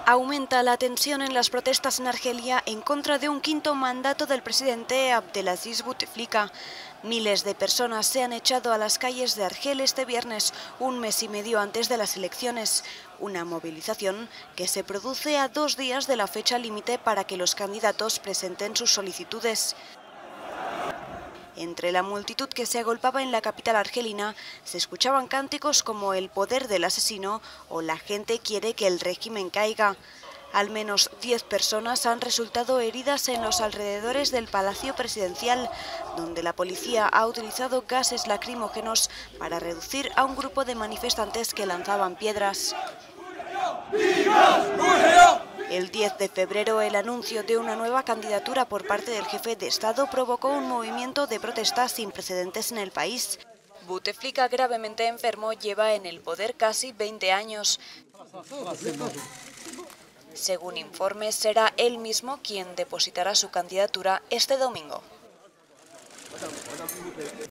Aumenta la tensión en las protestas en Argelia en contra de un quinto mandato del presidente Abdelaziz Bouteflika. Miles de personas se han echado a las calles de Argel este viernes, un mes y medio antes de las elecciones. Una movilización que se produce a 2 días de la fecha límite para que los candidatos presenten sus solicitudes. Entre la multitud que se agolpaba en la capital argelina se escuchaban cánticos como "el poder del asesino" o "la gente quiere que el régimen caiga". Al menos 10 personas han resultado heridas en los alrededores del Palacio Presidencial, donde la policía ha utilizado gases lacrimógenos para reducir a un grupo de manifestantes que lanzaban piedras. El 10 de febrero, el anuncio de una nueva candidatura por parte del jefe de Estado provocó un movimiento de protesta sin precedentes en el país. Bouteflika, gravemente enfermo, lleva en el poder casi 20 años. Según informes, será él mismo quien depositará su candidatura este domingo.